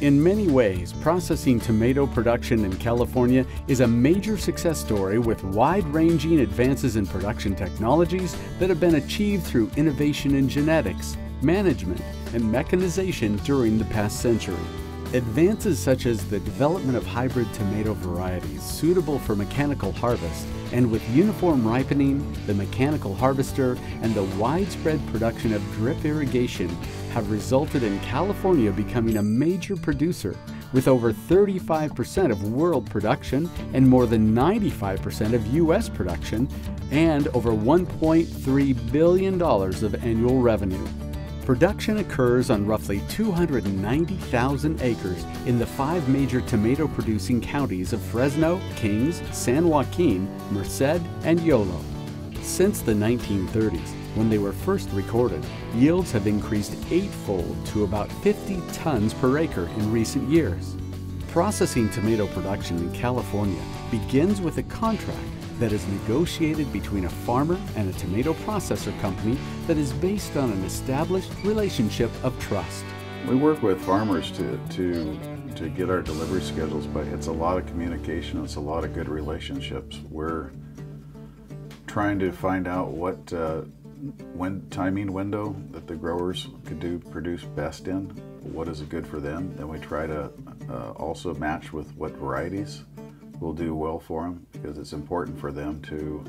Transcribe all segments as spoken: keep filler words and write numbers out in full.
In many ways, processing tomato production in California is a major success story with wide-ranging advances in production technologies that have been achieved through innovation in genetics, management, and mechanization during the past century. Advances such as the development of hybrid tomato varieties suitable for mechanical harvest, and with uniform ripening, the mechanical harvester, and the widespread production of drip irrigation have resulted in California becoming a major producer with over thirty-five percent of world production and more than ninety-five percent of U S production and over one point three billion dollars of annual revenue. Production occurs on roughly two hundred ninety thousand acres in the five major tomato-producing counties of Fresno, Kings, San Joaquin, Merced, and Yolo. Since the nineteen thirties, when they were first recorded, yields have increased eightfold to about fifty tons per acre in recent years. Processing tomato production in California begins with a contract that is negotiated between a farmer and a tomato processor company that is based on an established relationship of trust. We work with farmers to, to, to get our delivery schedules, but it's a lot of communication, it's a lot of good relationships. We're trying to find out what uh, when timing window that the growers could do produce best in, what is good for them, and we try to uh, also match with what varieties will do well for them, because it's important for them to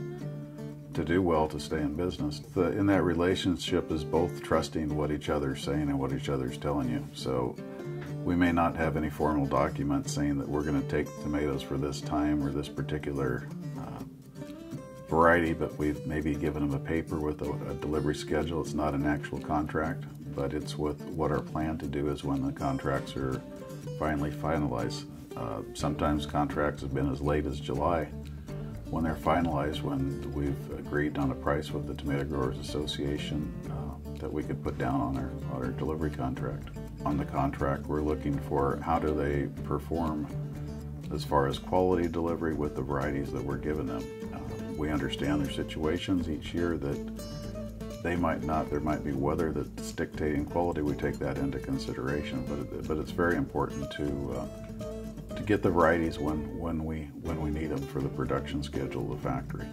to do well to stay in business. The, in that relationship is both trusting what each other's saying and what each other's telling you. So we may not have any formal document saying that we're going to take tomatoes for this time or this particular uh, variety, but we've maybe given them a paper with a, a delivery schedule. It's not an actual contract, but it's with what our plan to do is when the contracts are finally finalized. Uh, sometimes contracts have been as late as July when they're finalized, when we've agreed on a price with the Tomato Growers Association uh, that we could put down on our, on our delivery contract. On the contract, we're looking for how do they perform as far as quality delivery with the varieties that we're giving them. Uh, we understand their situations each year, that they might not, there might be weather that's dictating quality. We take that into consideration, but, it, but it's very important to uh, to get the varieties when, when, we, when we need them for the production schedule of the factory.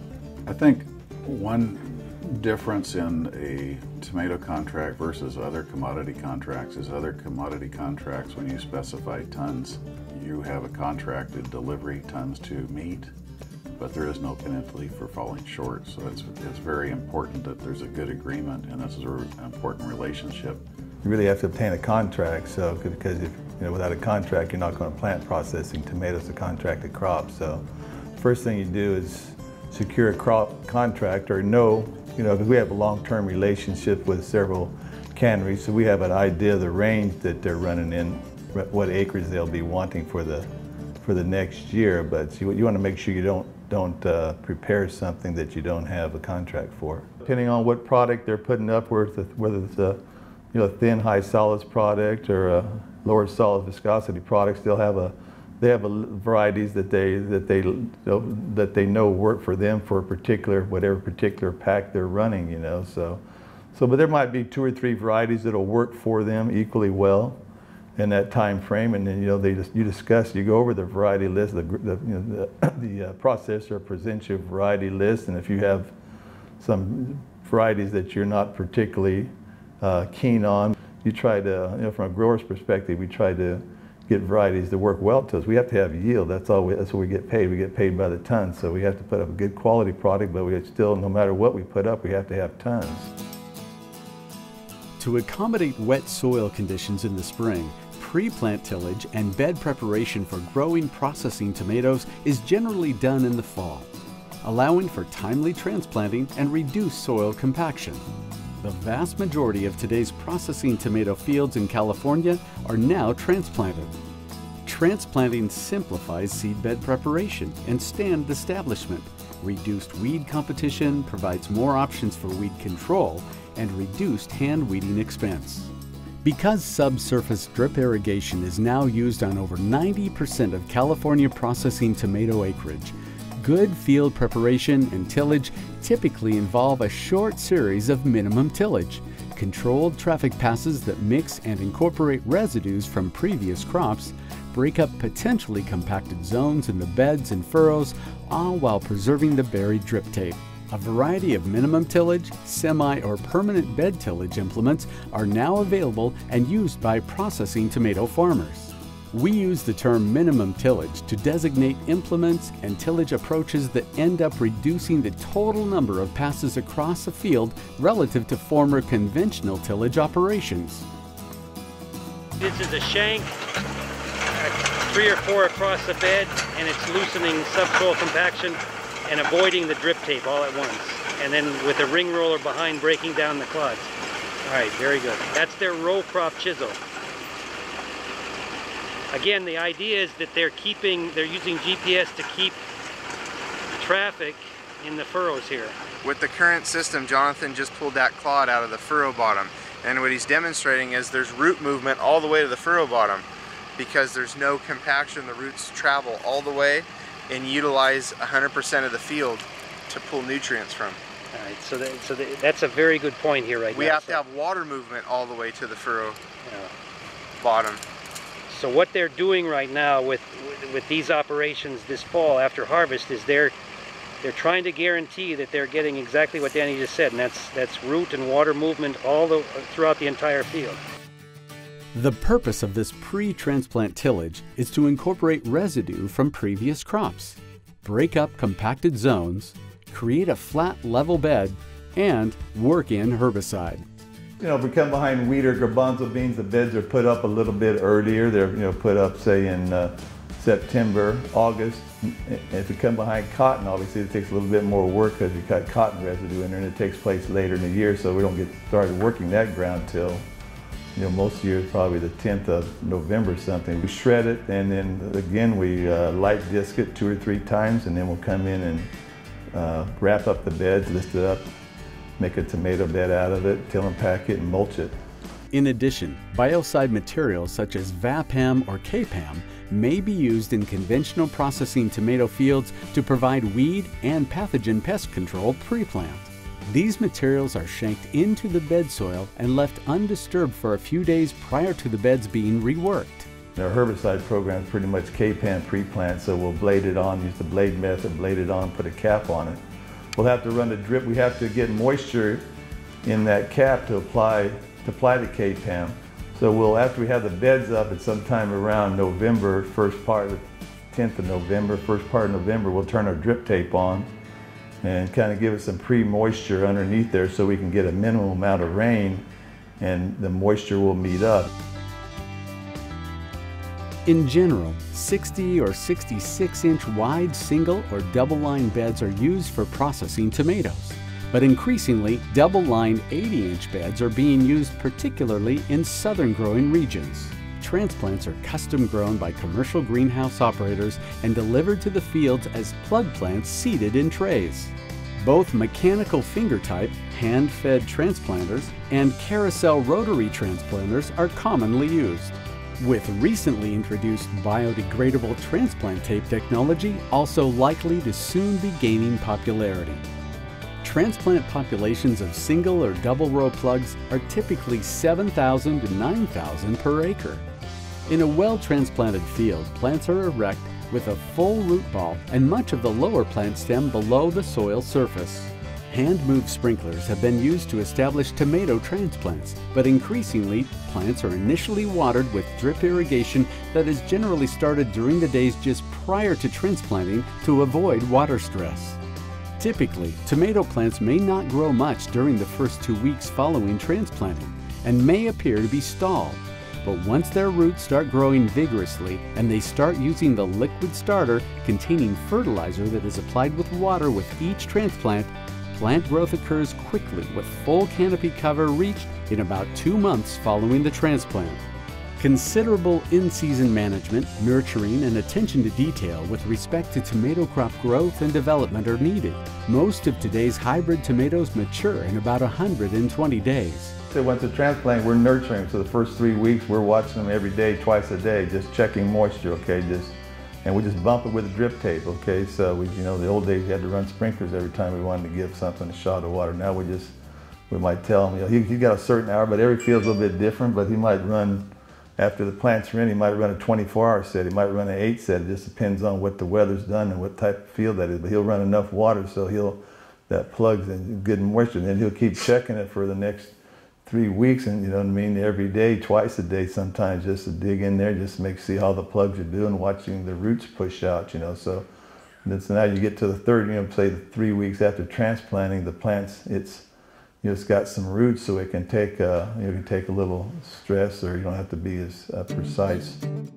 I think one difference in a tomato contract versus other commodity contracts is other commodity contracts, when you specify tons, you have a contracted delivery tons to meet, but there is no penalty for falling short. So it's, it's very important that there's a good agreement, and this is an important relationship. You really have to obtain a contract, so because if you know, without a contract, you're not going to plant processing tomatoes, a contracted crop. So first thing you do is secure a crop contract, or know, you know, because we have a long-term relationship with several canneries, so we have an idea of the range that they're running in, what acres they'll be wanting for the for the next year. But you, you want to make sure you don't don't uh, prepare something that you don't have a contract for. Depending on what product they're putting up, whether it's a you know thin high solids product or a lower solid viscosity products, they'll have a they have a varieties that they that they you know, that they know work for them for a particular whatever particular pack they're running. You know, so so but there might be two or three varieties that'll work for them equally well in that time frame, and then you know they just you discuss you go over the variety list. The the you know, the, the uh, processor presents you a variety list, and if you have some varieties that you're not particularly uh, keen on, you try to, you know, from a grower's perspective, we try to get varieties that work well to us. We have to have yield. That's all. We, that's what we get paid. We get paid by the ton. So we have to put up a good quality product, but we still, no matter what we put up, we have to have tons. To accommodate wet soil conditions in the spring, pre-plant tillage and bed preparation for growing processing tomatoes is generally done in the fall, allowing for timely transplanting and reduced soil compaction. The vast majority of today's processing tomato fields in California are now transplanted. Transplanting simplifies seedbed preparation and stand establishment. Reduced weed competition provides more options for weed control and reduced hand weeding expense. Because subsurface drip irrigation is now used on over ninety percent of California processing tomato acreage, good field preparation and tillage typically involve a short series of minimum tillage, controlled traffic passes that mix and incorporate residues from previous crops, break up potentially compacted zones in the beds and furrows, all while preserving the buried drip tape. A variety of minimum tillage, semi or permanent bed tillage implements are now available and used by processing tomato farmers. We use the term minimum tillage to designate implements and tillage approaches that end up reducing the total number of passes across a field relative to former conventional tillage operations. This is a shank, three or four across the bed, and it's loosening subsoil compaction and avoiding the drip tape all at once. And then with a ring roller behind, breaking down the clods. All right, very good. That's their row crop chisel. Again, the idea is that they're keeping, they're using G P S to keep traffic in the furrows here. With the current system, Jonathan just pulled that clod out of the furrow bottom. And what he's demonstrating is there's root movement all the way to the furrow bottom because there's no compaction. The roots travel all the way and utilize one hundred percent of the field to pull nutrients from. All right, so, that, so that, that's a very good point here right we now. We have so. to have water movement all the way to the furrow yeah. bottom. So what they're doing right now with, with these operations this fall after harvest is they're they're trying to guarantee that they're getting exactly what Danny just said, and that's that's root and water movement all the, throughout the entire field. The purpose of this pre-transplant tillage is to incorporate residue from previous crops, break up compacted zones, create a flat level bed, and work in herbicide. You know, if we come behind wheat or garbanzo beans, the beds are put up a little bit earlier. They're, you know, put up, say, in uh, September, August. If we come behind cotton, obviously it takes a little bit more work because you've got cotton residue in there, and it takes place later in the year, so we don't get started working that ground till, you know, most years probably the tenth of November or something. We shred it, and then again we uh, light disc it two or three times, and then we'll come in and uh, wrap up the beds, list it up, make a tomato bed out of it, till and pack it, and mulch it. In addition, biocide materials such as V A P A M or K P A M may be used in conventional processing tomato fields to provide weed and pathogen pest control pre-plant. These materials are shanked into the bed soil and left undisturbed for a few days prior to the beds being reworked. Our herbicide program is pretty much K P A M pre-plant, so we'll blade it on, use the blade method, blade it on, put a cap on it. We'll have to run the drip. We have to get moisture in that cap to apply to apply the K P A M. So we'll, after we have the beds up at sometime around November, first part, tenth of November, first part of November, we'll turn our drip tape on and kind of give it some pre-moisture underneath there so we can get a minimum amount of rain and the moisture will meet up. In general, sixty or sixty-six inch wide single or double line beds are used for processing tomatoes. But increasingly, double-lined eighty inch beds are being used particularly in southern growing regions. Transplants are custom grown by commercial greenhouse operators and delivered to the fields as plug plants seeded in trays. Both mechanical finger type, hand-fed transplanters, and carousel rotary transplanters are commonly used, with recently introduced biodegradable transplant tape technology also likely to soon be gaining popularity. Transplant populations of single or double row plugs are typically seven thousand to nine thousand per acre. In a well-transplanted field, plants are erect with a full root ball and much of the lower plant stem below the soil surface. Hand-moved sprinklers have been used to establish tomato transplants, but increasingly, plants are initially watered with drip irrigation that is generally started during the days just prior to transplanting to avoid water stress. Typically, tomato plants may not grow much during the first two weeks following transplanting and may appear to be stalled. But once their roots start growing vigorously and they start using the liquid starter containing fertilizer that is applied with water with each transplant, plant growth occurs quickly with full canopy cover reached in about two months following the transplant. Considerable in-season management, nurturing, and attention to detail with respect to tomato crop growth and development are needed. Most of today's hybrid tomatoes mature in about one hundred twenty days. So once the transplant, we're nurturing. So the first three weeks, we're watching them every day, twice a day, just checking moisture, okay? Just, and we just bump it with a drip tape, okay? So we, you know, the old days, you had to run sprinklers every time we wanted to give something a shot of water. Now we just, we might tell him, you know, he, he's got a certain hour, but every field's a little bit different, but he might run, after the plants are in, he might run a twenty-four hour set, he might run an eight set. It just depends on what the weather's done and what type of field that is, but he'll run enough water so he'll, that plugs in good moisture, and then he'll keep checking it for the next three weeks, and you know what I mean, every day, twice a day sometimes, just to dig in there, just to make see how the plugs are doing, watching the roots push out, you know. So that's now you get to the third, you know, say the three weeks after transplanting the plants, it's, you know, it's got some roots, so it can take, uh, you know, it can take a little stress, or you don't have to be as uh, precise.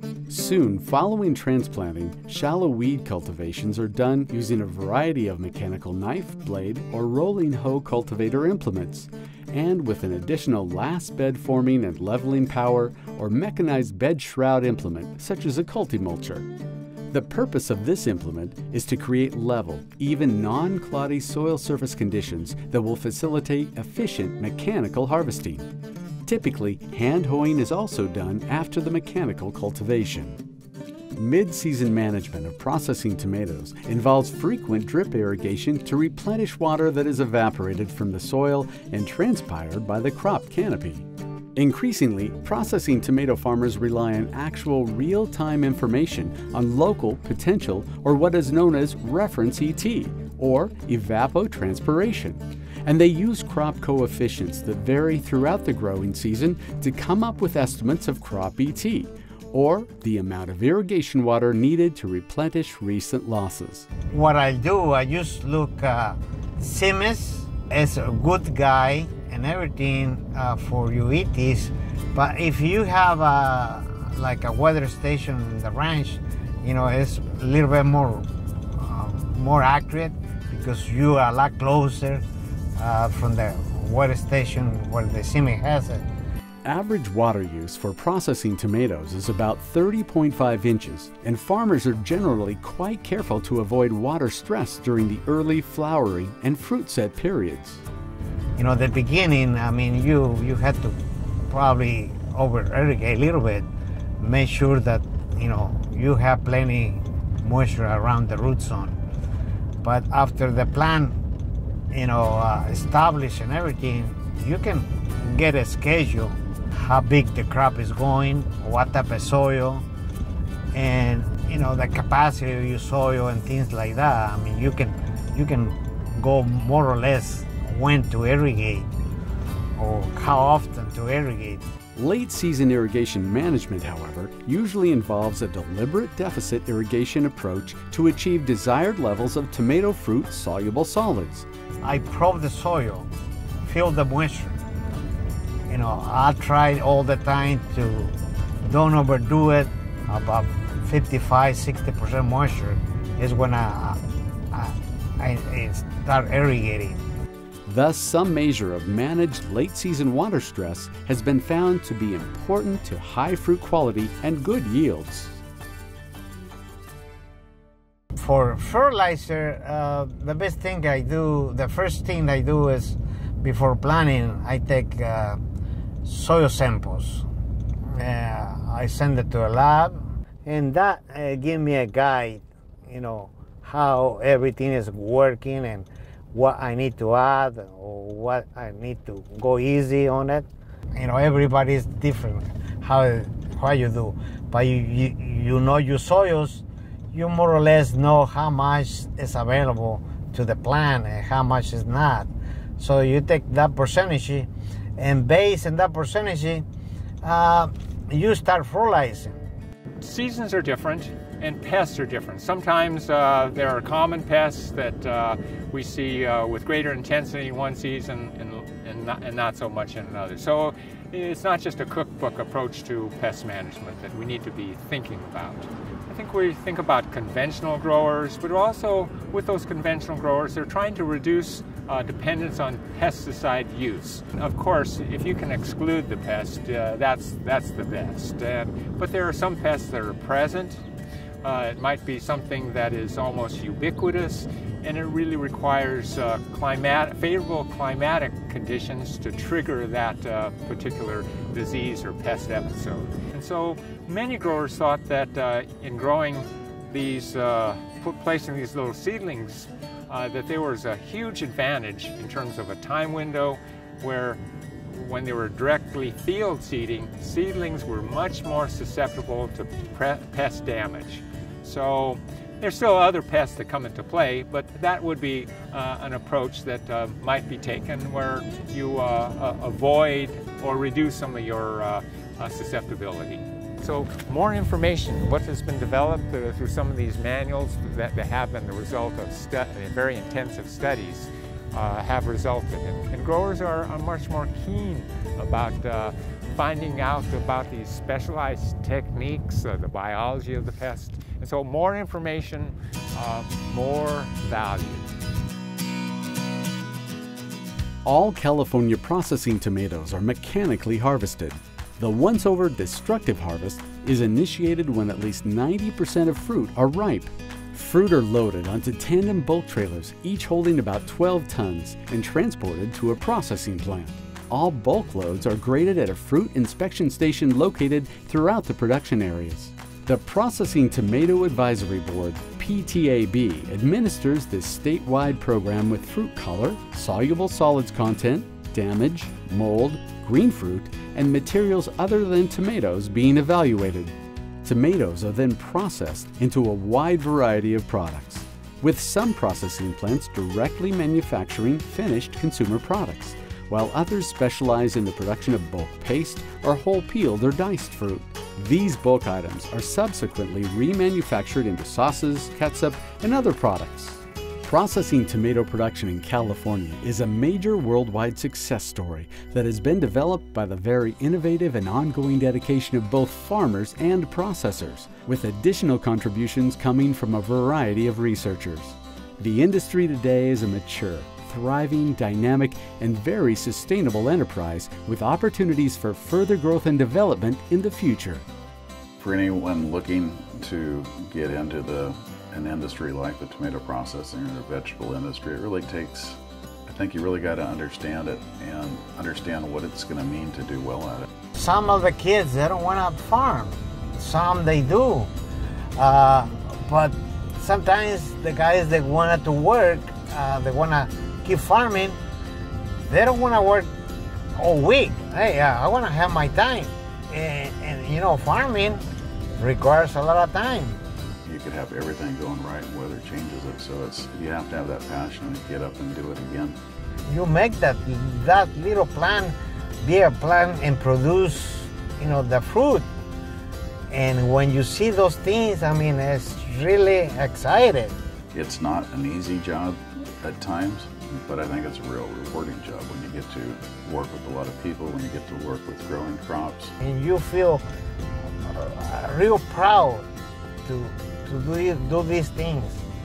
Soon following transplanting, shallow weed cultivations are done using a variety of mechanical knife, blade, or rolling hoe cultivator implements, and with an additional last bed forming and leveling power or mechanized bed shroud implement such as a cultimulcher. The purpose of this implement is to create level, even non-cloddy soil surface conditions that will facilitate efficient mechanical harvesting. Typically, hand hoeing is also done after the mechanical cultivation. Mid-season management of processing tomatoes involves frequent drip irrigation to replenish water that is evaporated from the soil and transpired by the crop canopy. Increasingly, processing tomato farmers rely on actual real-time information on local, potential, or what is known as reference E T, or evapotranspiration. And they use crop coefficients that vary throughout the growing season to come up with estimates of crop E T, or the amount of irrigation water needed to replenish recent losses. What I do, I just look uh, Siemens as a good guy and everything uh, for your E Ts, but if you have a, like a weather station in the ranch, you know, it's a little bit more, uh, more accurate because you are a lot closer uh, from the weather station where the Siemens has it. Average water use for processing tomatoes is about thirty point five inches, and farmers are generally quite careful to avoid water stress during the early flowering and fruit set periods. You know, the beginning, I mean, you, you had to probably over-irrigate a little bit, make sure that, you know, you have plenty moisture around the root zone. But after the plant, you know, uh, established and everything, you can get a schedule, how big the crop is going, what type of soil, and, you know, the capacity of your soil and things like that. I mean, you can, you can go more or less when to irrigate or how often to irrigate. Late season irrigation management, however, usually involves a deliberate deficit irrigation approach to achieve desired levels of tomato fruit soluble solids. I probe the soil, feel the moisture. You know, I try all the time to don't overdo it. About fifty-five, sixty percent moisture is when I, I, I start irrigating. Thus, some measure of managed late-season water stress has been found to be important to high fruit quality and good yields. For fertilizer, uh, the best thing I do, the first thing I do is, before planting, I take uh, soil samples. Uh, I send it to a lab, and that uh, gives me a guide, you know, how everything is working and what I need to add or what I need to go easy on it. You know, everybody's different how, how you do. But you, you, you know your soils, you more or less know how much is available to the plant and how much is not. So you take that percentage, and based on that percentage, uh, you start fertilizing. Seasons are different and pests are different. Sometimes uh, there are common pests that uh, we see uh, with greater intensity in one season and, and, not, and not so much in another. So it's not just a cookbook approach to pest management that we need to be thinking about. I think we think about conventional growers, but also with those conventional growers, they're trying to reduce uh, dependence on pesticide use. Of course, if you can exclude the pest, uh, that's, that's the best. And, but there are some pests that are present. Uh, it might be something that is almost ubiquitous, and it really requires uh, climat favorable climatic conditions to trigger that uh, particular disease or pest episode. And so many growers thought that uh, in growing these, uh, put, placing these little seedlings, uh, that there was a huge advantage in terms of a time window where when they were directly field seeding, seedlings were much more susceptible to pest damage. So there's still other pests that come into play, but that would be uh, an approach that uh, might be taken where you uh, uh, avoid or reduce some of your uh, uh, susceptibility. So more information, what has been developed uh, through some of these manuals that, that have been the result of stu very intensive studies uh, have resulted. And, and growers are, are much more keen about uh, finding out about these specialized techniques, uh, the biology of the pest. And so more information, uh, more value. All California processing tomatoes are mechanically harvested. The once-over destructive harvest is initiated when at least ninety percent of fruit are ripe. Fruit are loaded onto tandem bulk trailers, each holding about twelve tons, and transported to a processing plant. All bulk loads are graded at a fruit inspection station located throughout the production areas. The Processing Tomato Advisory Board, P T A B, administers this statewide program with fruit color, soluble solids content, damage, mold, green fruit, and materials other than tomatoes being evaluated. Tomatoes are then processed into a wide variety of products, with some processing plants directly manufacturing finished consumer products, while others specialize in the production of bulk paste or whole peeled or diced fruit. These bulk items are subsequently remanufactured into sauces, ketchup, and other products. Processing tomato production in California is a major worldwide success story that has been developed by the very innovative and ongoing dedication of both farmers and processors, with additional contributions coming from a variety of researchers. The industry today is a mature, thriving, dynamic, and very sustainable enterprise with opportunities for further growth and development in the future. For anyone looking to get into the an industry like the tomato processing or the vegetable industry, it really takes, I think you really got to understand it and understand what it's going to mean to do well at it. Some of the kids, they don't want to farm. Some they do. Uh, but sometimes the guys that wanted to work, uh, they want to keep farming, they don't want to work all week. Hey, uh, I want to have my time. And, and you know, farming requires a lot of time. You could have everything going right, weather changes it, so it's you have to have that passion and get up and do it again. You make that that little plant be a plant and produce, you know, the fruit. And when you see those things, I mean, it's really exciting. It's not an easy job at times, but I think it's a real rewarding job when you get to work with a lot of people, when you get to work with growing crops. And you feel uh, real proud to, to do, do these things.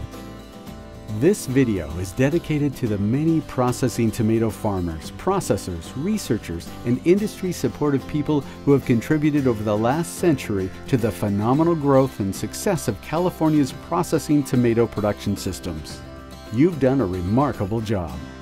This video is dedicated to the many processing tomato farmers, processors, researchers, and industry-supportive people who have contributed over the last century to the phenomenal growth and success of California's processing tomato production systems. You've done a remarkable job.